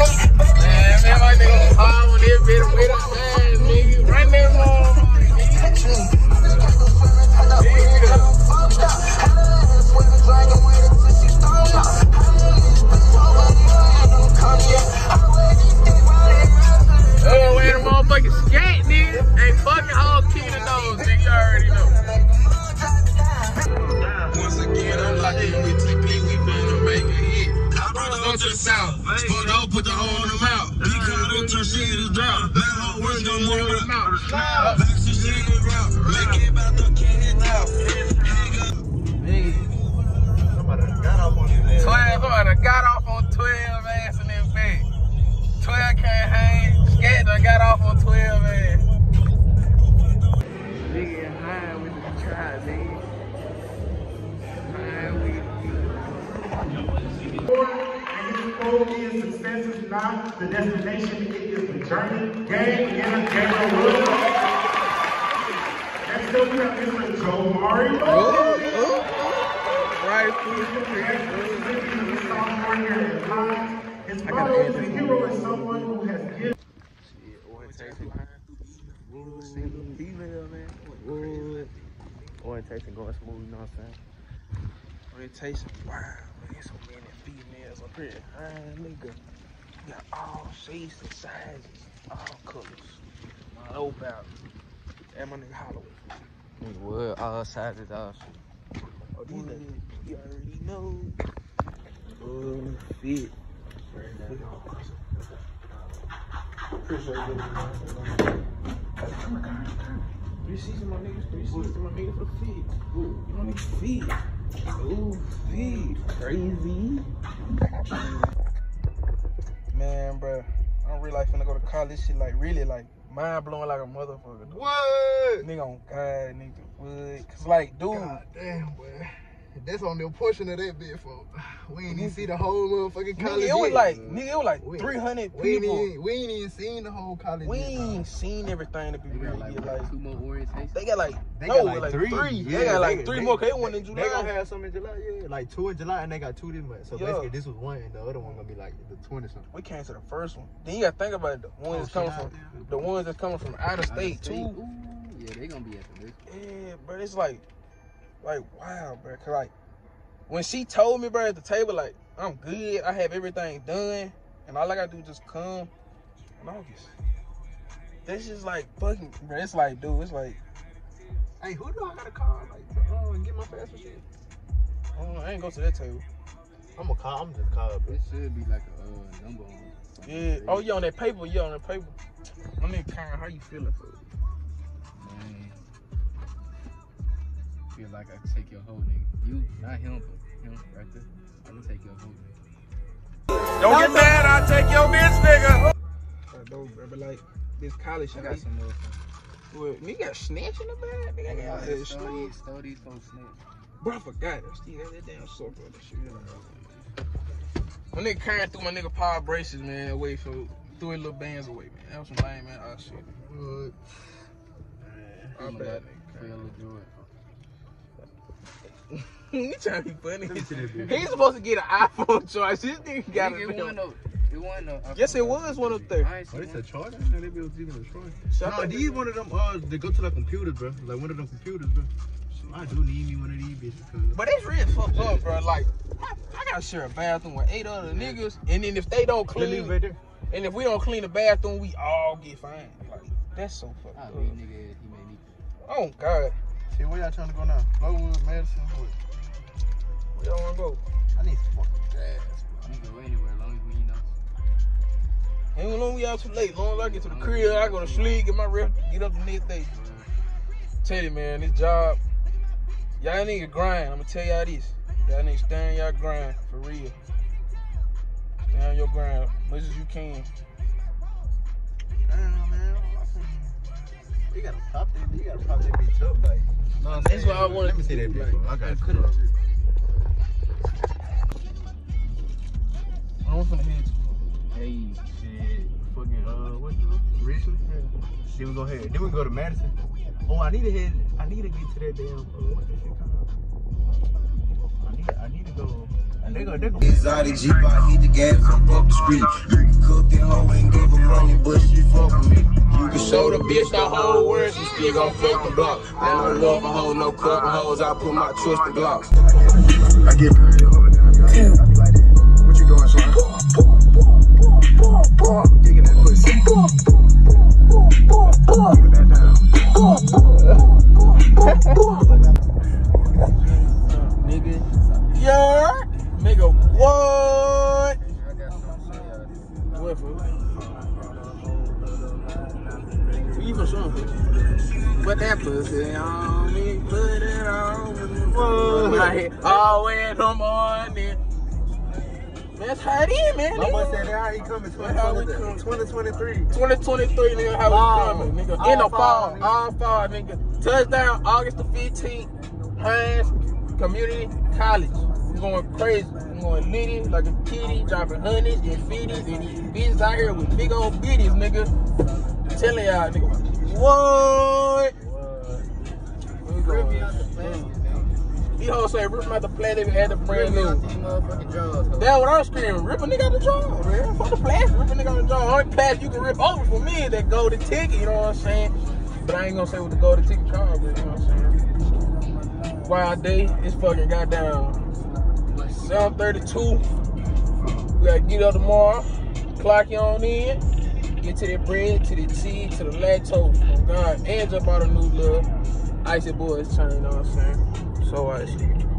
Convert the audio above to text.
Man, my nigga hard on this bitch with us, man, nigga. Run that motherfucker. Oh, wait, the motherfucking scat, nigga. Ain't fucking hog kicking the nose, nigga. You already know. Once again, I'm like, with TP, we finna make a hit. I brought it on to the south. Sport out, put the hole in the mouth. Because we turn shit to drought. Let her words go more with the mouth. Back to shit in the route. Make it about the kid now. Somebody got off on his ass. 12, got off on 12 ass in that bed. 12 can't hang. Scat done got off on 12 ass. Nigga high with the try, nigga. And his success is not the destination, it is the journey. Game against COLD.WORLD. Next up, we have Mr. Joe Mario. Right. His sophomore year at Hinds. His motto is a hero is someone who has given. Single female, man. Orientation going smooth, you know what I'm saying? Orientation, wow, man, so many females up here. Nigga, you got all shapes and sizes, all colors. No about it. And my nigga Holloway. Nigga, what? All sizes, all shit. Oh, these niggas, you already know. Fit. Appreciate it. You see some of my niggas, 360 my niggas for the feed. Ooh, you don't need to feed. Ooh, feed. Crazy. Man, bro, I'm really like finna go to college. Shit like really like mind blowing like a motherfucker. What? Nigga on God, nigga. What? Cause like, dude. God damn, boy. That's on the portion of that bit, folks. We ain't even see the whole motherfucking college. Nigga, it was like 300 people. We ain't even seen the whole college. We ain't seen everything to be really like 2 more orientations. They got like three. Yeah, they got like three more. They one in July. They gonna have some in July, yeah. Like 2 in July, and they got 2 this month. So basically, this was 1, and the other one gonna be like the 20 something. We came to the first one. Then you gotta think about it, the ones that's coming from out of state too. Ooh, yeah, they gonna be at the list. Yeah, but it's like wow, bro. Cause like when she told me, bro, at the table, like I'm good, I have everything done, and all I gotta do is just come in August. That's just like fucking, bro. It's like, dude, it's like, hey, who do I gotta call? Like, and get my passport shit. I ain't go to that table. I'm gonna call. I'm just call, bro. It should be like a number on. Yeah. Oh, you on that paper? You on that paper? My nigga, Karen, how you feeling for it? Man, feel like I can take your whole nigga. You, not him, but him right there. I can take your whole nigga. Don't get mad, I'll take your bitch, nigga. I don't, bro, but like this college shit. I got some more. What? Nigga got snatch in the bag? Nigga got out here snatch. Stole these folks snatch. Bro, I forgot that. Steve got that damn soap on that shit. My nigga Karen threw my nigga power braces, man, away for threw his little bands away, man. That was some lame, man. Oh shit. Good. I'm bad, nigga. He trying to be funny. He's supposed to get an iPhone choice. This nigga got it. It wasn't no. Yes, it was one up there. Oh, it's a charger? No, they be even a charger. No, these one of them, they go to the computers, bro. Like one of them computers, bro. I do need me one of these bitches. But it's really fucked up, bro. Like, I gotta share a bathroom with 8 other niggas, and then if they don't clean, right there. And if we don't clean the bathroom, we all get fined. Like, that's so fucked up. Nigga, he made me. Oh God. See, where y'all trying to go now? Flowwood, Madison, what? Where y'all wanna go? I need some fucking gas. We can go anywhere as long as we know. Ain't long we out too late. As long as I get to the crib, I go to sleep, get my rest, get up the next day. Tell you, man, this job, y'all need to grind. I'm gonna tell y'all this. Y'all need to stay on y'all grind, for real. Stay on your grind as much as you can. Damn, man. You gotta pop that. You gotta pop that bitch up, like. No, that's what I wanted. Let me see that bitch. I got it. I'm finna head to. Hey, shit. Fucking, what you know? Richland? Yeah. Then we go ahead. Then we go to Madison. Oh, I need to get to that damn, what's that shit called? I need to go. And they go. Exotic Jeep, I hit the gas, I'm up the street. the hoe ain't give her money, but she fuck with me. You can show the bitch the whole world, she still gon' fuck the block. I don't love a hoe, no couple hoes, I put my trust in Glocks. I get pretty hard down, I be like that. What you doing, son? Digging that pussy. Give it back down. Nigga. Yeah. Nigga, what? What, fool? You for sure. Put that pussy on me, put it on me. My head always in the morning. That's how it is, man. My boy said how he coming 2023. 2023, nigga, how we coming, nigga. In the fall, all fall, nigga. Touchdown August the 15th. Hinds Community College. We going crazy. We going litty like a kitty, dropping honeys and feeties and these bitches out here with big old bitties, nigga. Telling y'all, nigga. What? Rip me out the plastic, nigga. These hoes say rip them out the plastic and add the brand Rip me new. out these motherfucking drawers, ho. That's what I'm screaming. Rip a nigga out the jaw, man. Fuck the plastic. Rip a nigga out the jaw. Only plastic you can rip over for me is that golden ticket, you know what I'm saying? But I ain't gonna say what the golden ticket called, but you know what I'm saying? Wild day. It's fucking goddamn 7:32. We gotta get up tomorrow. Clock you on in. Get to that bread, to the cheese, to the lactose. Oh God. And just bought a new little Icy Boys chain, you know what I'm saying? So icy.